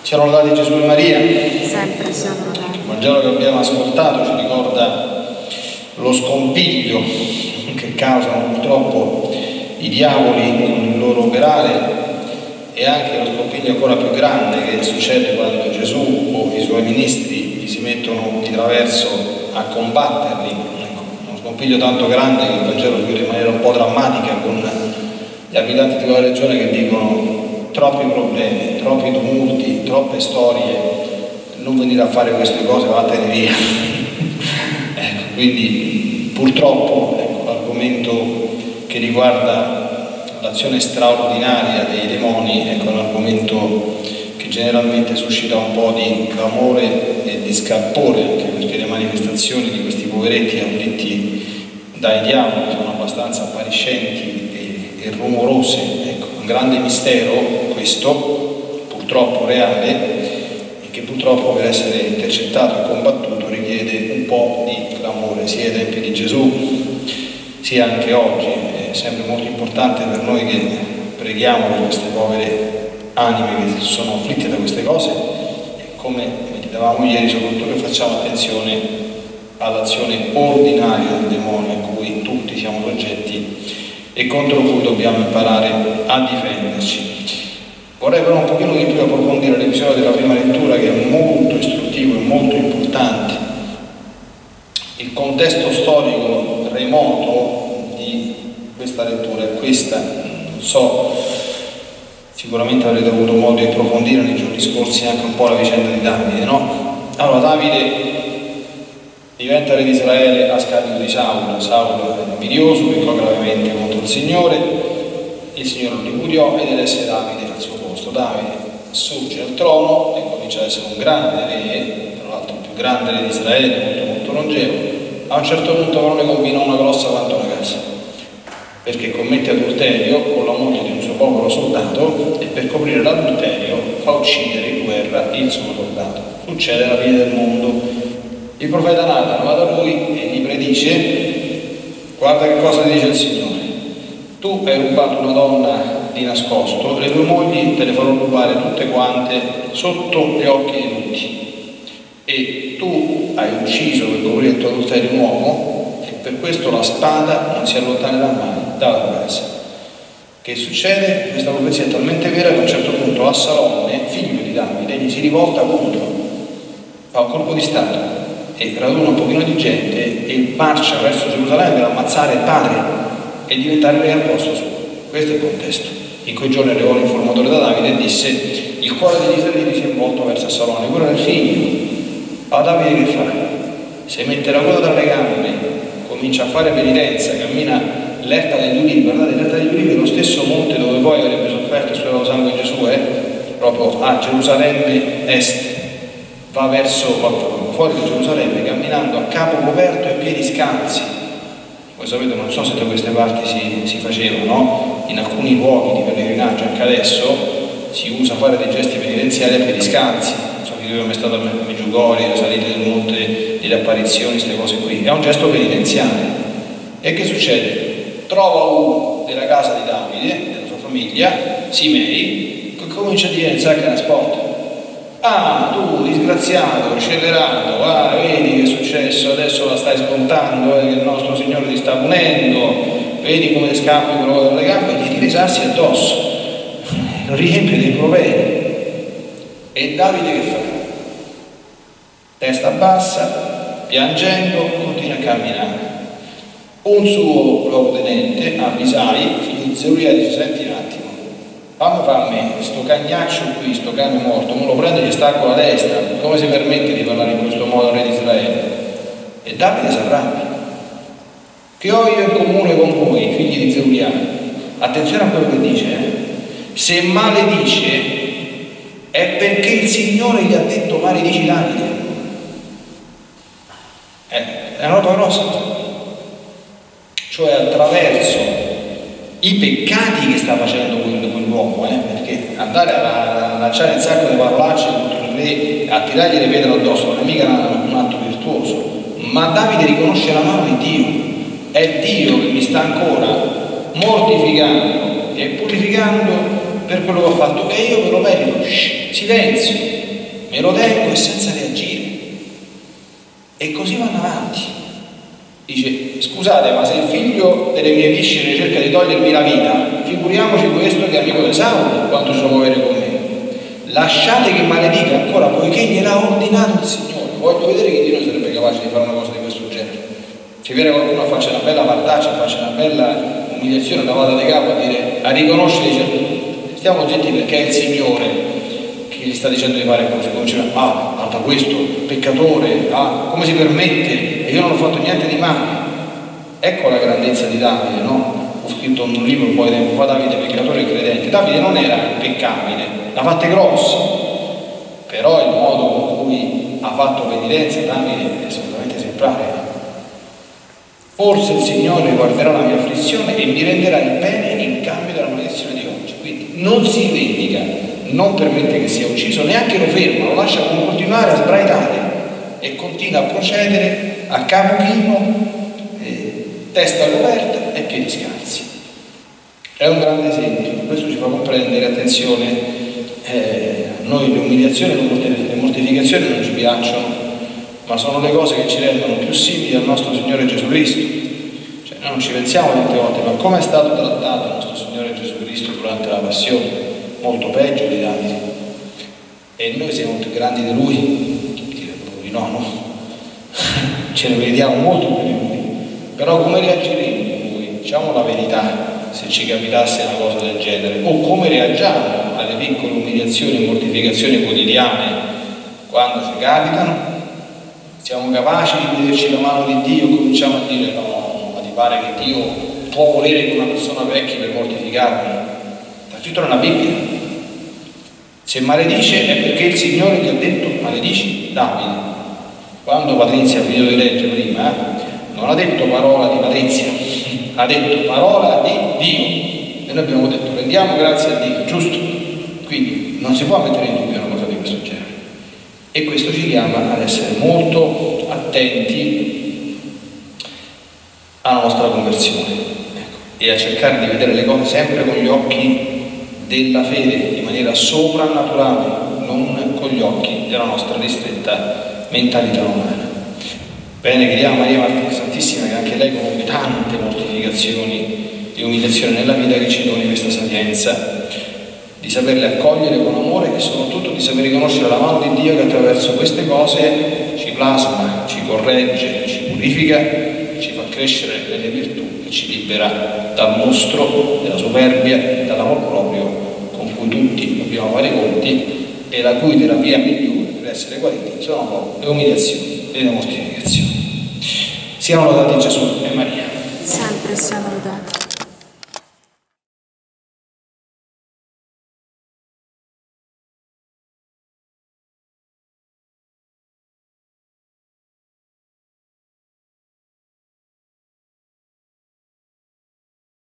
Siano lodati Gesù e Maria. Sempre siano lodati. Il Vangelo che abbiamo ascoltato ci ricorda lo scompiglio che causano purtroppo i diavoli con il loro operare, e anche lo scompiglio ancora più grande che succede quando Gesù o i suoi ministri si mettono di traverso a combatterli. Uno scompiglio tanto grande che il Vangelo lo chiude in maniera un po' drammatica, con gli abitanti di quella regione che dicono: troppi problemi, troppi tumulti, troppe storie, non venire a fare queste cose, vattene via. Ecco, quindi purtroppo l'argomento che riguarda l'azione straordinaria dei demoni è un argomento che generalmente suscita un po' di clamore e di scalpore, anche perché le manifestazioni di questi poveretti afflitti dai diavoli sono abbastanza appariscenti e rumorose. Ecco, un grande mistero questo, purtroppo reale, e che purtroppo per essere intercettato e combattuto richiede un po' di clamore, sia ai tempi di Gesù sia anche oggi. È sempre molto importante per noi che preghiamo per queste povere anime che sono afflitte da queste cose, e come meditavamo ieri soprattutto che facciamo attenzione all'azione ordinaria del demonio a cui tutti siamo soggetti e contro cui dobbiamo imparare a difenderci. Vorrei però un pochino di più approfondire l'episodio della prima lettura, che è molto istruttivo e molto importante. Il contesto storico remoto di questa lettura è questa. Non so, sicuramente avrete avuto modo di approfondire nei giorni scorsi anche un po' la vicenda di Davide, no? Allora, Davide diventa re di Israele a scapito di Saulo. Saulo è invidioso, peccò gravemente contro il Signore lo ripudiò ed elesse Davide al suo posto. Davide sorge al trono e comincia ad essere un grande re, tra l'altro il più grande re di Israele, molto molto longevo. A un certo punto però ne combina una grossa quanto una casa, perché commette adulterio con la moglie di un suo povero soldato, e per coprire l'adulterio fa uccidere in guerra il suo soldato. Succede la fine del mondo. Il profeta Natano va da lui e gli predice: guarda che cosa dice il Signore, tu hai rubato una donna di nascosto, le tue mogli te le farò rubare tutte quante sotto gli occhi di tutti, e tu hai ucciso per coprire il tuo adulterio un uomo, e per questo la spada non si allontanerà mai dalla tua casa. Che succede? Questa profezia è talmente vera che a un certo punto Assalome, figlio di Davide, gli si rivolta contro, fa un colpo di stato e raduna un pochino di gente e marcia verso Gerusalemme per ammazzare il padre e diventare re al posto suo. Questo è il contesto. In quei giorni arrivò l'informatore da Davide e disse: il cuore degli israeliti si è volto verso Assalome, quello era il figlio. Allora Davide che fa? Se mette la coda dalle gambe, comincia a fare penitenza, cammina l'Erta degli Ulivi. Guardate, l'Erta degli Ulivi è lo stesso monte dove poi avrebbe sofferto e sudato sangue di Gesù, proprio a Gerusalemme est. Va verso fuori da Gerusalemme camminando a capo coperto e piedi scalzi. Voi sapete, non so se da queste parti si faceva, no? In alcuni luoghi di pellegrinaggio anche adesso si usa fare dei gesti penitenziali a piedi scalzi. Non so chi è stato a Meggiugorie, le salite del monte delle apparizioni, queste cose qui. È un gesto penitenziale. E che succede? Trova uno della casa di Davide, della sua famiglia, Simei, che comincia a dire: sacca una sport. Ah, tu disgraziato, scellerato, vedi che è successo, adesso la stai scontando, che il nostro Signore ti sta punendo, vedi come scappi proprio dalle gambe, e gli tiri sassi addosso, lo riempie dei problemi. E Davide che fa? Testa bassa, piangendo, continua a camminare. Un suo luogotenente, Abisai, figlio di Zeruia, dice: senti un attimo, fammi, sto cagnaccio qui, sto cane morto, me lo prendo e gli stacco la testa. Come si permette di parlare in questo modo al re di Israele? E Davide si arrabbia. Che ho io in comune con voi, figli di Zeruia? Attenzione a quello che dice, se maledice è perché il Signore gli ha detto maledici Davide. È una roba grossa, cioè attraverso i peccati che sta facendo quell'uomo, perché andare a lanciare il sacco di parolacce contro il re, a tirargli le pietre addosso, non è mica un atto virtuoso. Ma Davide riconosce la mano di Dio, è Dio che mi sta ancora mortificando e purificando per quello che ho fatto, che io me lo merito. Silenzio, me lo tengo e senza reagire. E così vanno avanti. Dice, scusate, ma se il figlio delle mie viscere cerca di togliermi la vita, figuriamoci questo che è amico di Saul, quanto ce lo può avere con me. Lasciate che maledica ancora, poiché gliel'ha ordinato il Signore. Voglio vedere chi di noi sarebbe capace di fare una cosa di questo genere. Se viene qualcuno a farci una bella partaccia, faccia una bella umiliazione, una vada di capo a riconoscere, dice, stiamo zitti perché è il Signore che gli sta dicendo di fare cose. Cominciano, da questo, peccatore, come si permette? E io non ho fatto niente di male. Ecco la grandezza di Davide, no? Ho scritto un libro un po' di tempo fa, Davide peccatore e credente. Davide non era impeccabile, l'ha fatte grosse, però il modo con cui ha fatto penitenza Davide è assolutamente esemplare. Forse il Signore guarderà la mia afflizione e mi renderà il bene in cambio della maledizione di oggi. Quindi non si vendica, non permette che sia ucciso, neanche lo ferma, lo lascia continuare a sbraitare e continua a procedere a capo chino, testa coperta e piedi scalzi. È un grande esempio, questo ci fa comprendere, attenzione, a noi le umiliazioni e le mortificazioni non ci piacciono, ma sono le cose che ci rendono più simili al nostro Signore Gesù Cristo. Cioè, noi non ci pensiamo tante volte, ma come è stato trattato il nostro Signore Gesù Cristo durante la passione? Molto peggio di Davide. E noi siamo più grandi di Lui? Direi proprio di no? Ce ne vediamo molto più di Lui. Però come reagiremo noi? Diciamo la verità, se ci capitasse una cosa del genere, o come reagiamo alle piccole umiliazioni e mortificazioni quotidiane quando ci capitano? Siamo capaci di vederci la mano di Dio e cominciamo a dire no, ma ti pare che Dio può volere che una persona pecchi per mortificarmi? Sta scritto nella Bibbia. Se maledice è perché il Signore ti ha detto maledici Davide. Quando Patrizia ha finito di leggere prima, non ha detto parola di Patrizia, ha detto parola di Dio. E noi abbiamo detto rendiamo grazie a Dio, giusto? Quindi non si può mettere in dubbio una cosa di questo genere. E questo ci chiama ad essere molto attenti alla nostra conversione, e a cercare di vedere le cose sempre con gli occhi della fede, in maniera soprannaturale, non con gli occhi della nostra ristretta mentalità umana. Bene, chiediamo a Maria Santissima che anche lei conobbe tante mortificazioni e umiliazioni nella vita, che ci doni questa sapienza di saperle accogliere con amore e soprattutto di saper riconoscere la mano di Dio che attraverso queste cose ci plasma, ci corregge, ci purifica, ci fa crescere nelle virtù e ci libera dal mostro della superbia, dall'amor proprio con cui tutti dobbiamo fare i conti, e la cui terapia migliore per essere guariti sono proprio le umiliazioni e le mortificazioni. Siamo lodati Gesù e Maria. Sempre siamo lodati.